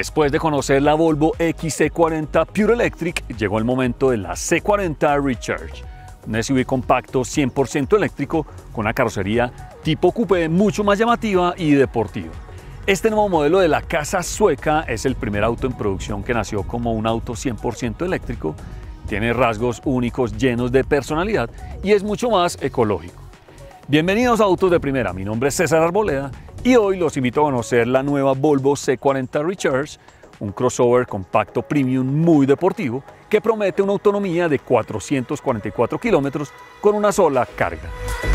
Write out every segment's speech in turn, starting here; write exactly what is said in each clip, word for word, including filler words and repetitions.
Después de conocer la Volvo X C cuarenta Pure Electric, llegó el momento de la C cuarenta Recharge, un S U V compacto cien por ciento eléctrico con una carrocería tipo coupé mucho más llamativa y deportiva. Este nuevo modelo de la casa sueca es el primer auto en producción que nació como un auto cien por ciento eléctrico, tiene rasgos únicos llenos de personalidad y es mucho más ecológico. Bienvenidos a Autos de Primera, mi nombre es César Arboleda y hoy los invito a conocer la nueva Volvo C cuarenta Recharge, un crossover compacto premium muy deportivo que promete una autonomía de cuatrocientos cuarenta y cuatro kilómetros con una sola carga.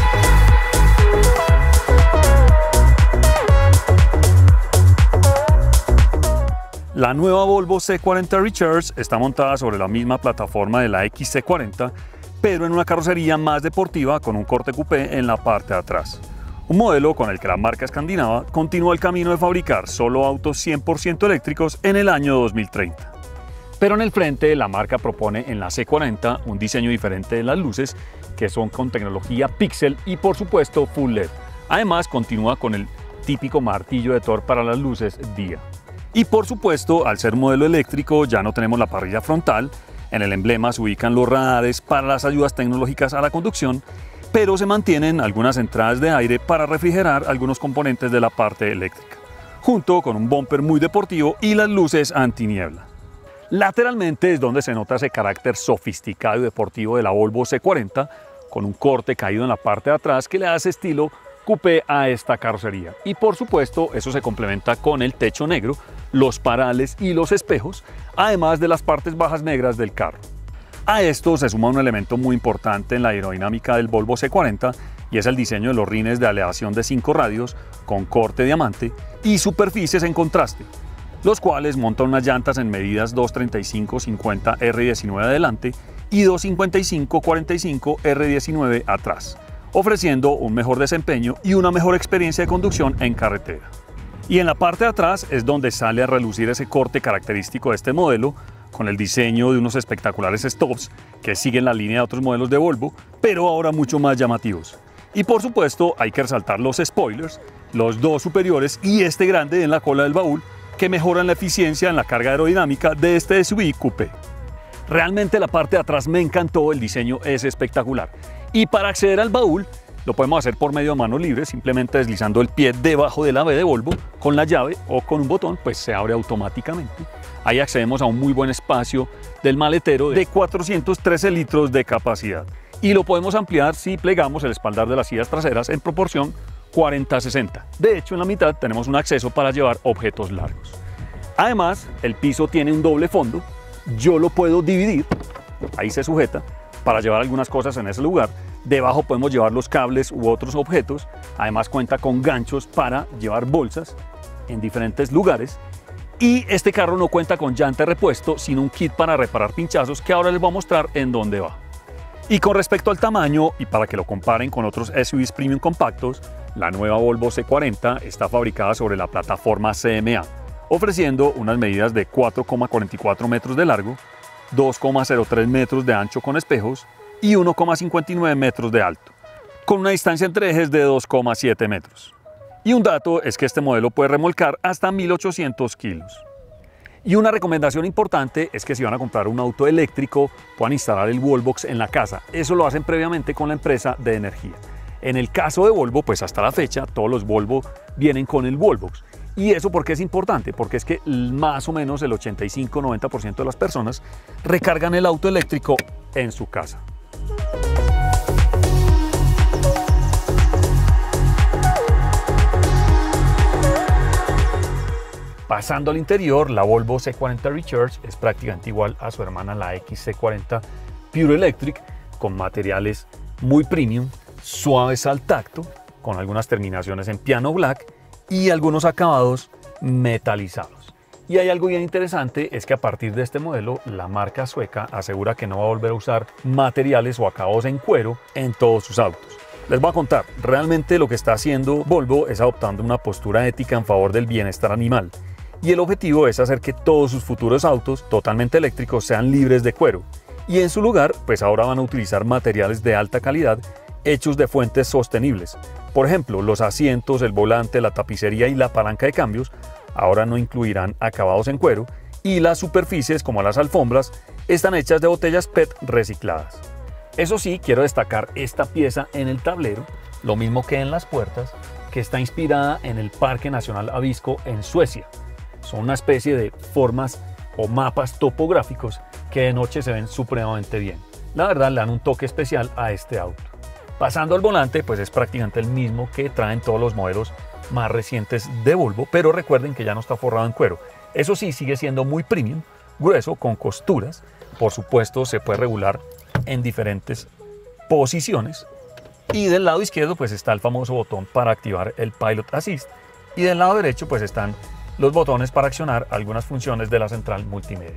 La nueva Volvo C cuarenta Recharge está montada sobre la misma plataforma de la X C cuarenta, pero en una carrocería más deportiva con un corte coupé en la parte de atrás. Un modelo con el que la marca escandinava continúa el camino de fabricar solo autos cien por ciento eléctricos en el año dos mil treinta. Pero en el frente la marca propone en la C cuarenta un diseño diferente de las luces, que son con tecnología Pixel y por supuesto Full L E D. Además continúa con el típico martillo de Thor para las luces día. Y por supuesto, al ser modelo eléctrico ya no tenemos la parrilla frontal. En el emblema se ubican los radares para las ayudas tecnológicas a la conducción, pero se mantienen algunas entradas de aire para refrigerar algunos componentes de la parte eléctrica, junto con un bumper muy deportivo y las luces antiniebla. Lateralmente es donde se nota ese carácter sofisticado y deportivo de la Volvo C cuarenta, con un corte caído en la parte de atrás que le da ese estilo coupé a esta carrocería. Y por supuesto eso se complementa con el techo negro, los parales y los espejos, además de las partes bajas negras del carro. A esto se suma un elemento muy importante en la aerodinámica del Volvo C cuarenta y es el diseño de los rines de aleación de cinco radios con corte diamante y superficies en contraste, los cuales montan unas llantas en medidas dos treinta y cinco cincuenta R diecinueve adelante y dos cincuenta y cinco cuarenta y cinco R diecinueve atrás, ofreciendo un mejor desempeño y una mejor experiencia de conducción en carretera. Y en la parte de atrás es donde sale a relucir ese corte característico de este modelo, con el diseño de unos espectaculares stops que siguen la línea de otros modelos de Volvo, pero ahora mucho más llamativos. Y por supuesto hay que resaltar los spoilers, los dos superiores y este grande en la cola del baúl, que mejoran la eficiencia en la carga aerodinámica de este S U V coupé. Realmente la parte de atrás me encantó, el diseño es espectacular. Y para acceder al baúl lo podemos hacer por medio de manos libres, simplemente deslizando el pie debajo del ave de Volvo con la llave o con un botón, pues se abre automáticamente. Ahí accedemos a un muy buen espacio del maletero de cuatrocientos trece litros de capacidad. Y lo podemos ampliar si plegamos el espaldar de las sillas traseras en proporción cuarenta a sesenta. De hecho, en la mitad tenemos un acceso para llevar objetos largos. Además, el piso tiene un doble fondo. Yo lo puedo dividir, ahí se sujeta, para llevar algunas cosas en ese lugar. Debajo podemos llevar los cables u otros objetos. Además cuenta con ganchos para llevar bolsas en diferentes lugares. Y este carro no cuenta con llanta de repuesto, sino un kit para reparar pinchazos que ahora les voy a mostrar en dónde va. Y con respecto al tamaño, y para que lo comparen con otros S U Vs premium compactos, la nueva Volvo C cuarenta está fabricada sobre la plataforma C M A, ofreciendo unas medidas de cuatro coma cuarenta y cuatro metros de largo, dos coma cero tres metros de ancho con espejos y uno coma cincuenta y nueve metros de alto, con una distancia entre ejes de dos coma siete metros. Y un dato es que este modelo puede remolcar hasta mil ochocientos kilos. Y una recomendación importante es que si van a comprar un auto eléctrico puedan instalar el Wallbox en la casa. Eso lo hacen previamente con la empresa de energía. En el caso de Volvo, pues hasta la fecha todos los Volvo vienen con el Wallbox. ¿Y eso por qué es importante? Porque es que más o menos el ochenta y cinco a noventa por ciento de las personas recargan el auto eléctrico en su casa. Pasando al interior, la Volvo C cuarenta Recharge es prácticamente igual a su hermana la X C cuarenta Pure Electric, con materiales muy premium, suaves al tacto, con algunas terminaciones en piano black y algunos acabados metalizados. Y hay algo bien interesante, es que a partir de este modelo la marca sueca asegura que no va a volver a usar materiales o acabados en cuero en todos sus autos. Les voy a contar, realmente lo que está haciendo Volvo es adoptando una postura ética en favor del bienestar animal. Y el objetivo es hacer que todos sus futuros autos totalmente eléctricos sean libres de cuero. Y en su lugar, pues ahora van a utilizar materiales de alta calidad hechos de fuentes sostenibles. Por ejemplo, los asientos, el volante, la tapicería y la palanca de cambios ahora no incluirán acabados en cuero y las superficies como las alfombras están hechas de botellas P E T recicladas. Eso sí, quiero destacar esta pieza en el tablero, lo mismo que en las puertas, que está inspirada en el Parque Nacional Abisko en Suecia. Son una especie de formas o mapas topográficos que de noche se ven supremamente bien. La verdad le dan un toque especial a este auto. Pasando al volante, pues es prácticamente el mismo que traen todos los modelos más recientes de Volvo, pero recuerden que ya no está forrado en cuero. Eso sí, sigue siendo muy premium, grueso, con costuras. Por supuesto, se puede regular en diferentes posiciones. Y del lado izquierdo pues está el famoso botón para activar el Pilot Assist. Y del lado derecho pues están los botones para accionar algunas funciones de la central multimedia.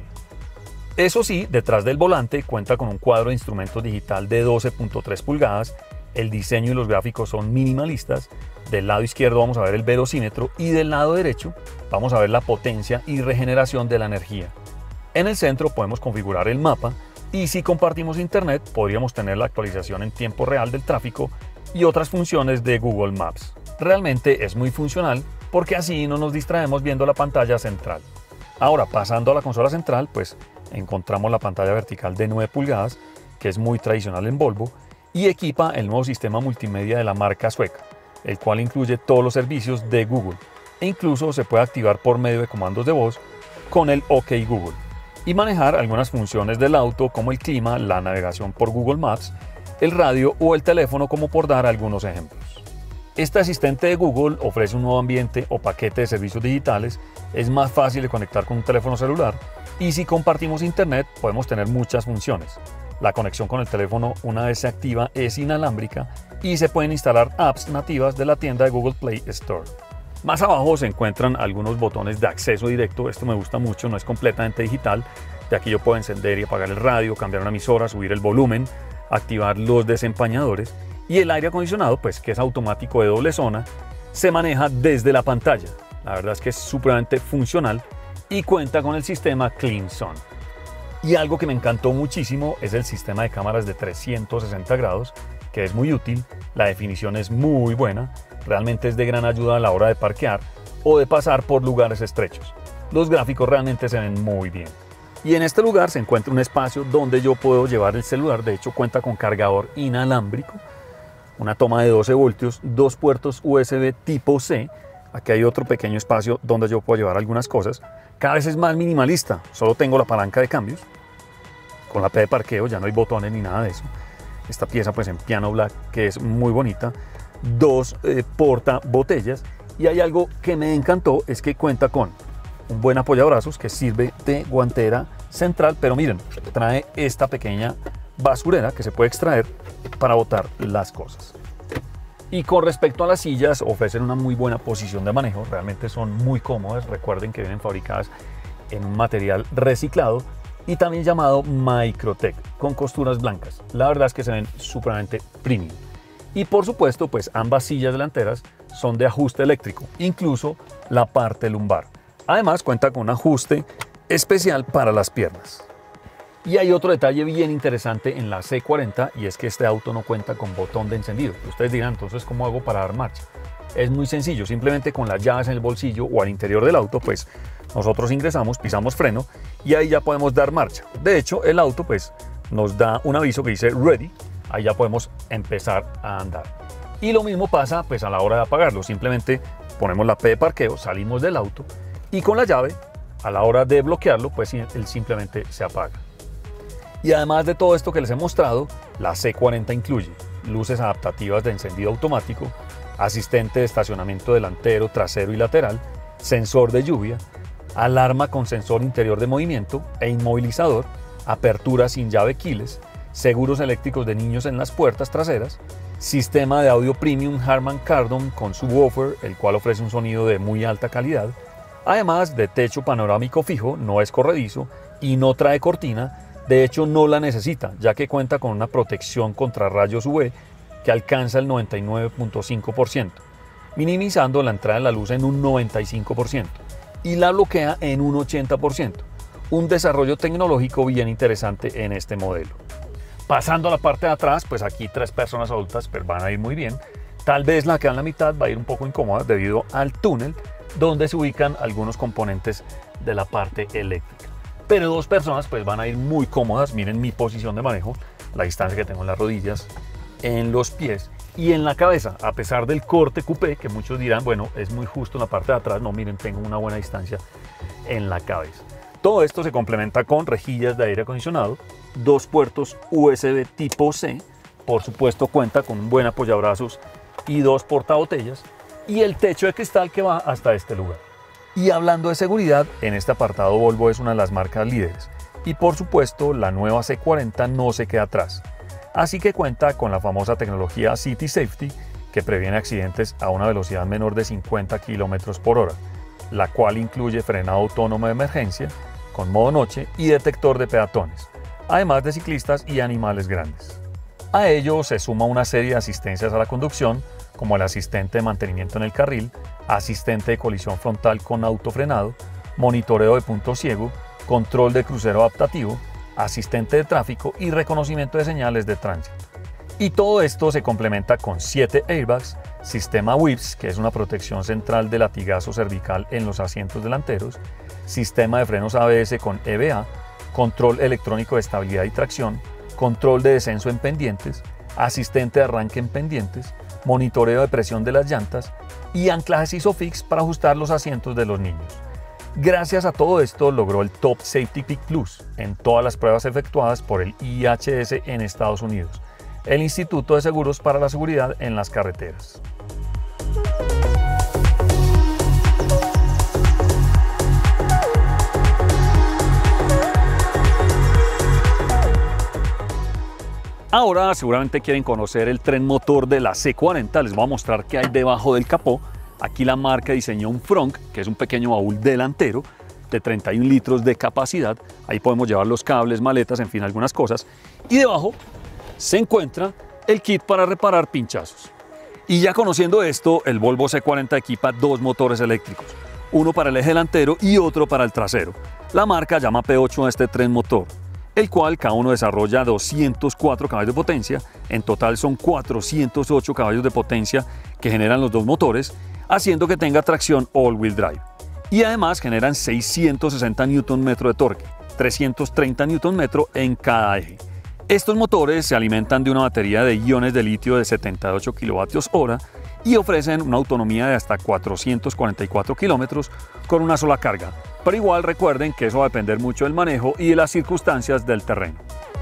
Eso sí, detrás del volante cuenta con un cuadro de instrumentos digital de doce punto tres pulgadas. El diseño y los gráficos son minimalistas. Del lado izquierdo vamos a ver el velocímetro y del lado derecho vamos a ver la potencia y regeneración de la energía. En el centro podemos configurar el mapa y si compartimos internet podríamos tener la actualización en tiempo real del tráfico y otras funciones de Google Maps. Realmente es muy funcional porque así no nos distraemos viendo la pantalla central. Ahora, pasando a la consola central, pues encontramos la pantalla vertical de nueve pulgadas, que es muy tradicional en Volvo, y equipa el nuevo sistema multimedia de la marca sueca, el cual incluye todos los servicios de Google e incluso se puede activar por medio de comandos de voz con el OK Google y manejar algunas funciones del auto como el clima, la navegación por Google Maps, el radio o el teléfono, como por dar algunos ejemplos. Este asistente de Google ofrece un nuevo ambiente o paquete de servicios digitales, es más fácil de conectar con un teléfono celular y si compartimos internet podemos tener muchas funciones. La conexión con el teléfono una vez se activa es inalámbrica y se pueden instalar apps nativas de la tienda de Google Play Store. Más abajo se encuentran algunos botones de acceso directo, esto me gusta mucho, no es completamente digital. De aquí yo puedo encender y apagar el radio, cambiar una emisora, subir el volumen, activar los desempañadores y el aire acondicionado, pues que es automático de doble zona, se maneja desde la pantalla. La verdad es que es supremamente funcional y cuenta con el sistema Clean Zone. Y algo que me encantó muchísimo es el sistema de cámaras de trescientos sesenta grados, que es muy útil, la definición es muy buena, realmente es de gran ayuda a la hora de parquear o de pasar por lugares estrechos. Los gráficos realmente se ven muy bien. Y en este lugar se encuentra un espacio donde yo puedo llevar el celular, de hecho cuenta con cargador inalámbrico, una toma de doce voltios, dos puertos U S B tipo C, aquí hay otro pequeño espacio donde yo puedo llevar algunas cosas, cada vez es más minimalista, solo tengo la palanca de cambios, con la P de parqueo, ya no hay botones ni nada de eso, esta pieza pues en piano black que es muy bonita, dos eh, porta botellas y hay algo que me encantó, es que cuenta con un buen apoyabrazos que sirve de guantera central, pero miren, trae esta pequeña basurera que se puede extraer para botar las cosas. Y con respecto a las sillas, ofrecen una muy buena posición de manejo, realmente son muy cómodas, recuerden que vienen fabricadas en un material reciclado y también llamado Microtech, con costuras blancas. La verdad es que se ven supremamente premium. Y por supuesto, pues ambas sillas delanteras son de ajuste eléctrico, incluso la parte lumbar. Además cuenta con un ajuste especial para las piernas. Y hay otro detalle bien interesante en la C cuarenta y es que este auto no cuenta con botón de encendido. Ustedes dirán, entonces, ¿cómo hago para dar marcha? Es muy sencillo, simplemente con las llaves en el bolsillo o al interior del auto, pues nosotros ingresamos, pisamos freno y ahí ya podemos dar marcha. De hecho, el auto pues nos da un aviso que dice Ready, ahí ya podemos empezar a andar. Y lo mismo pasa pues a la hora de apagarlo, simplemente ponemos la P de parqueo, salimos del auto y con la llave, a la hora de bloquearlo, pues él simplemente se apaga. Y además de todo esto que les he mostrado, la C cuarenta incluye luces adaptativas de encendido automático, asistente de estacionamiento delantero, trasero y lateral, sensor de lluvia, alarma con sensor interior de movimiento e inmovilizador, apertura sin llave keyless, seguros eléctricos de niños en las puertas traseras, sistema de audio premium Harman Kardon con subwoofer, el cual ofrece un sonido de muy alta calidad, además de techo panorámico fijo, no es corredizo y no trae cortina. De hecho, no la necesita, ya que cuenta con una protección contra rayos U V que alcanza el noventa y nueve punto cinco por ciento, minimizando la entrada de la luz en un noventa y cinco por ciento y la bloquea en un ochenta por ciento. Un desarrollo tecnológico bien interesante en este modelo. Pasando a la parte de atrás, pues aquí tres personas adultas pues van a ir muy bien. Tal vez la que va en la mitad va a ir un poco incómoda debido al túnel, donde se ubican algunos componentes de la parte eléctrica. Pero dos personas pues van a ir muy cómodas. Miren mi posición de manejo, la distancia que tengo en las rodillas, en los pies y en la cabeza, a pesar del corte coupé, que muchos dirán, bueno, es muy justo en la parte de atrás. No, miren, tengo una buena distancia en la cabeza. Todo esto se complementa con rejillas de aire acondicionado, dos puertos U S B tipo C, por supuesto cuenta con un buen apoyabrazos y dos portabotellas, y el techo de cristal que va hasta este lugar. Y hablando de seguridad, en este apartado Volvo es una de las marcas líderes, y por supuesto la nueva C cuarenta no se queda atrás. Así que cuenta con la famosa tecnología City Safety, que previene accidentes a una velocidad menor de cincuenta kilómetros por hora, la cual incluye frenado autónomo de emergencia, con modo noche y detector de peatones, además de ciclistas y animales grandes. A ello se suma una serie de asistencias a la conducción, como el asistente de mantenimiento en el carril, asistente de colisión frontal con autofrenado, monitoreo de punto ciego, control de crucero adaptativo, asistente de tráfico y reconocimiento de señales de tránsito. Y todo esto se complementa con siete airbags, sistema Whips, que es una protección central de latigazo cervical en los asientos delanteros, sistema de frenos A B S con E B A, control electrónico de estabilidad y tracción, control de descenso en pendientes, asistente de arranque en pendientes, monitoreo de presión de las llantas y anclajes ISOFIX para ajustar los asientos de los niños. Gracias a todo esto logró el Top Safety Pick Plus en todas las pruebas efectuadas por el I H S en Estados Unidos, el Instituto de Seguros para la Seguridad en las Carreteras. Ahora seguramente quieren conocer el tren motor de la C cuarenta, les voy a mostrar qué hay debajo del capó. Aquí la marca diseñó un frunk, que es un pequeño baúl delantero de treinta y un litros de capacidad. Ahí podemos llevar los cables, maletas, en fin, algunas cosas. Y debajo se encuentra el kit para reparar pinchazos. Y ya conociendo esto, el Volvo C cuarenta equipa dos motores eléctricos, uno para el eje delantero y otro para el trasero. La marca llama P ocho a este tren motor, el cual cada uno desarrolla doscientos cuatro caballos de potencia. En total son cuatrocientos ocho caballos de potencia que generan los dos motores, haciendo que tenga tracción all-wheel drive. Y además generan seiscientos sesenta newton metros de torque, trescientos treinta newton metros en cada eje. Estos motores se alimentan de una batería de iones de litio de setenta y ocho kilovatios hora y ofrecen una autonomía de hasta cuatrocientos cuarenta y cuatro kilómetros con una sola carga. Pero igual recuerden que eso va a depender mucho del manejo y de las circunstancias del terreno.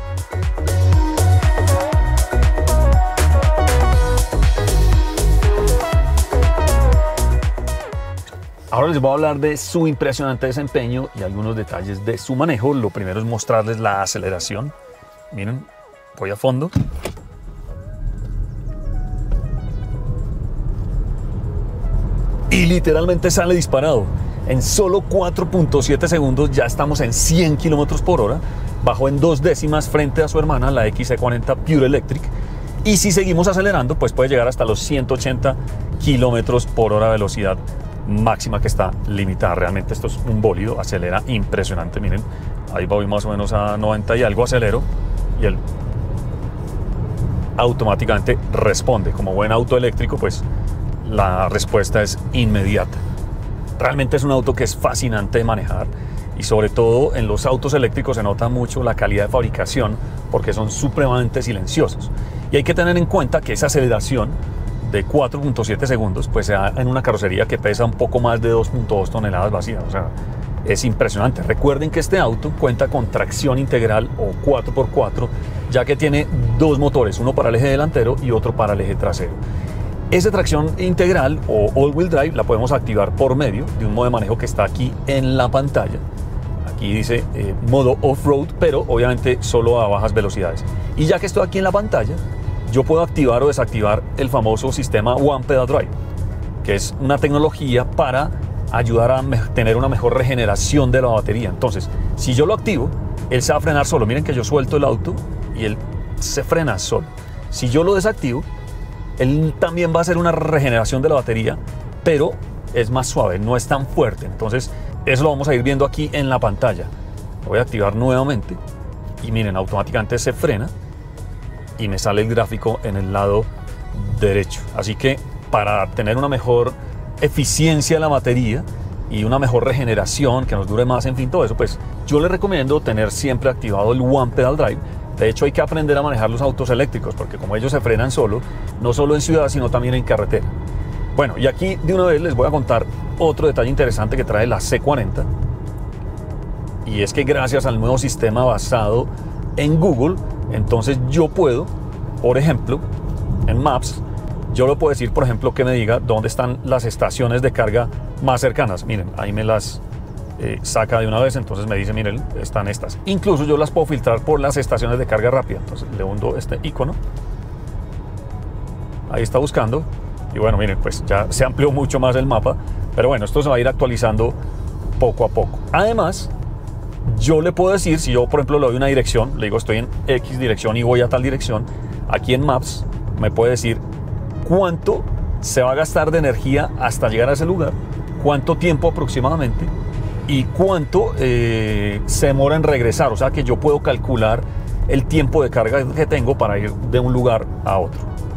Ahora les voy a hablar de su impresionante desempeño y algunos detalles de su manejo. Lo primero es mostrarles la aceleración. Miren, voy a fondo. Y literalmente sale disparado. En solo cuatro punto siete segundos ya estamos en cien kilómetros por hora. Bajó en dos décimas frente a su hermana, la X C cuarenta Pure Electric. Y si seguimos acelerando, pues puede llegar hasta los ciento ochenta kilómetros por hora velocidad máxima, que está limitada. Realmente esto es un bólido, acelera impresionante. Miren, ahí voy más o menos a noventa y algo, acelero y él automáticamente responde. Como buen auto eléctrico, pues la respuesta es inmediata. Realmente es un auto que es fascinante de manejar, y sobre todo en los autos eléctricos se nota mucho la calidad de fabricación porque son supremamente silenciosos. Y hay que tener en cuenta que esa aceleración de cuatro punto siete segundos pues se da en una carrocería que pesa un poco más de dos punto dos toneladas vacía. O sea, es impresionante. Recuerden que este auto cuenta con tracción integral o cuatro por cuatro, ya que tiene dos motores, uno para el eje delantero y otro para el eje trasero. Esa tracción integral o all-wheel drive la podemos activar por medio de un modo de manejo que está aquí en la pantalla. Aquí dice eh, modo off-road, pero obviamente solo a bajas velocidades. Y ya que estoy aquí en la pantalla, yo puedo activar o desactivar el famoso sistema One Pedal Drive, que es una tecnología para ayudar a tener una mejor regeneración de la batería. Entonces, si yo lo activo, él se va a frenar solo. Miren que yo suelto el auto y él se frena solo. Si yo lo desactivo, él también va a hacer una regeneración de la batería, pero es más suave, no es tan fuerte. Entonces, eso lo vamos a ir viendo aquí en la pantalla. Lo voy a activar nuevamente y miren, automáticamente se frena y me sale el gráfico en el lado derecho. Así que para tener una mejor eficiencia de la batería y una mejor regeneración, que nos dure más, en fin, todo eso, pues yo les recomiendo tener siempre activado el One Pedal Drive. De hecho, hay que aprender a manejar los autos eléctricos, porque como ellos se frenan solo, no solo en ciudad, sino también en carretera. Bueno, y aquí de una vez les voy a contar otro detalle interesante que trae la C cuarenta, y es que gracias al nuevo sistema basado en Google, entonces yo puedo, por ejemplo, en Maps, yo le puedo decir, por ejemplo, que me diga dónde están las estaciones de carga más cercanas. Miren, ahí me las eh, saca de una vez, entonces me dice, miren, están estas. Incluso yo las puedo filtrar por las estaciones de carga rápida. Entonces le hundo este icono. Ahí está buscando. Y bueno, miren, pues ya se amplió mucho más el mapa. Pero bueno, esto se va a ir actualizando poco a poco. Además, yo le puedo decir, si yo, por ejemplo, le doy una dirección, le digo, estoy en X dirección y voy a tal dirección, aquí en Maps me puede decir cuánto se va a gastar de energía hasta llegar a ese lugar, cuánto tiempo aproximadamente y cuánto eh, se demora en regresar. O sea que yo puedo calcular el tiempo de carga que tengo para ir de un lugar a otro.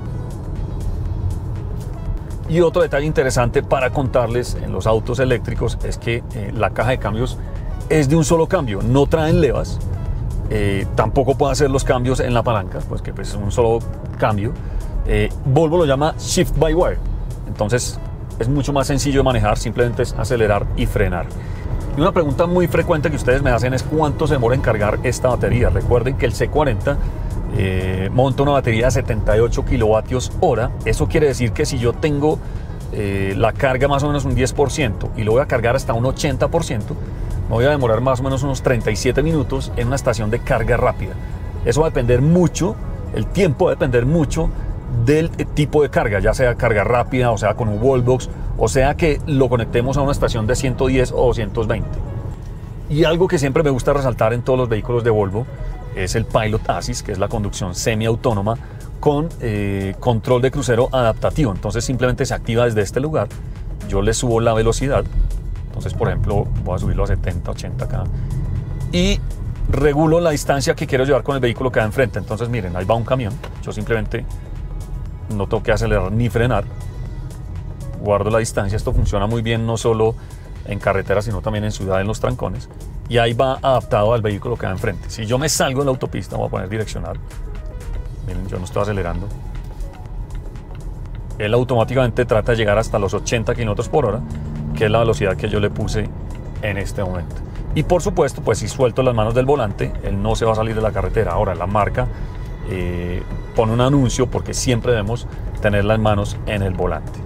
Y otro detalle interesante para contarles en los autos eléctricos es que eh, la caja de cambios es de un solo cambio, no traen levas, eh, tampoco puedo hacer los cambios en la palanca, pues que pues, es un solo cambio. Eh, Volvo lo llama Shift by Wire, entonces es mucho más sencillo de manejar, simplemente es acelerar y frenar. Y una pregunta muy frecuente que ustedes me hacen es cuánto se demora en cargar esta batería. Recuerden que el C cuarenta eh, monta una batería de setenta y ocho kilovatios hora. Eso quiere decir que si yo tengo eh, la carga más o menos un diez por ciento y lo voy a cargar hasta un ochenta por ciento, me voy a demorar más o menos unos treinta y siete minutos en una estación de carga rápida. Eso va a depender mucho, el tiempo va a depender mucho del tipo de carga, ya sea carga rápida, o sea con un wallbox, o sea que lo conectemos a una estación de ciento diez o doscientos veinte. Y algo que siempre me gusta resaltar en todos los vehículos de Volvo es el Pilot Assist, que es la conducción semiautónoma con eh, control de crucero adaptativo. Entonces simplemente se activa desde este lugar, yo le subo la velocidad. Entonces, por ejemplo, voy a subirlo a setenta, ochenta acá y regulo la distancia que quiero llevar con el vehículo que va enfrente. Entonces, miren, ahí va un camión. Yo simplemente no tengo que acelerar ni frenar. Guardo la distancia. Esto funciona muy bien no solo en carretera, sino también en ciudad, en los trancones. Y ahí va adaptado al vehículo que va enfrente. Si yo me salgo de la autopista, voy a poner direccional. Miren, yo no estoy acelerando. Él automáticamente trata de llegar hasta los ochenta kilómetros por hora, que es la velocidad que yo le puse en este momento. Y por supuesto, pues si suelto las manos del volante, él no se va a salir de la carretera. Ahora, la marca eh, pone un anuncio porque siempre debemos tener las manos en el volante.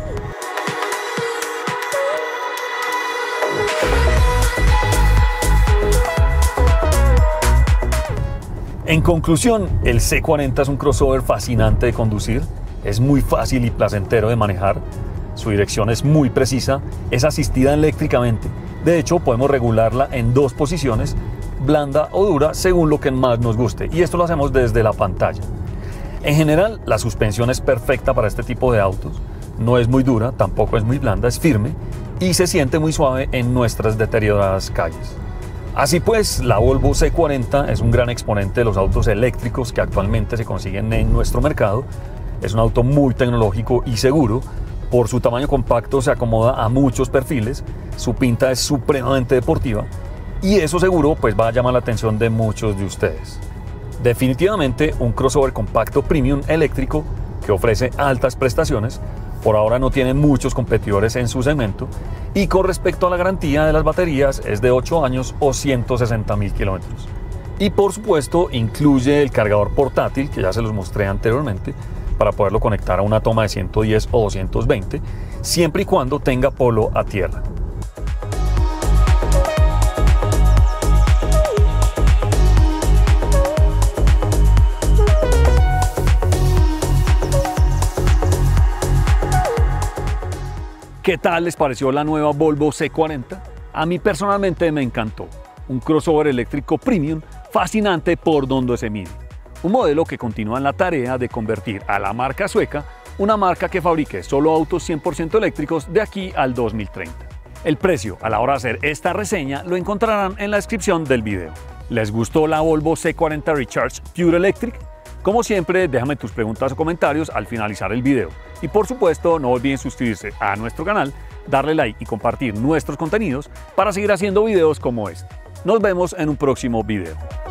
En conclusión, el C cuarenta es un crossover fascinante de conducir, es muy fácil y placentero de manejar. Su dirección es muy precisa, es asistida eléctricamente. De hecho, podemos regularla en dos posiciones, blanda o dura, según lo que más nos guste. Y esto lo hacemos desde la pantalla. En general, la suspensión es perfecta para este tipo de autos. No es muy dura, tampoco es muy blanda, es firme y se siente muy suave en nuestras deterioradas calles. Así pues, la Volvo C cuarenta es un gran exponente de los autos eléctricos que actualmente se consiguen en nuestro mercado. Es un auto muy tecnológico y seguro. Por su tamaño compacto se acomoda a muchos perfiles, su pinta es supremamente deportiva y eso seguro pues va a llamar la atención de muchos de ustedes. Definitivamente un crossover compacto premium eléctrico que ofrece altas prestaciones. Por ahora no tiene muchos competidores en su segmento y con respecto a la garantía de las baterías es de ocho años o ciento sesenta mil kilómetros. Y por supuesto incluye el cargador portátil que ya se los mostré anteriormente, para poderlo conectar a una toma de ciento diez o doscientos veinte, siempre y cuando tenga polo a tierra. ¿Qué tal les pareció la nueva Volvo C cuarenta? A mí personalmente me encantó. Un crossover eléctrico premium fascinante por donde se mide. Un modelo que continúa en la tarea de convertir a la marca sueca una marca que fabrique solo autos cien por ciento eléctricos de aquí al dos mil treinta. El precio a la hora de hacer esta reseña lo encontrarán en la descripción del video. ¿Les gustó la Volvo C cuarenta Recharge Pure Electric? Como siempre, déjame tus preguntas o comentarios al finalizar el video. Y por supuesto, no olviden suscribirse a nuestro canal, darle like y compartir nuestros contenidos para seguir haciendo videos como este. Nos vemos en un próximo video.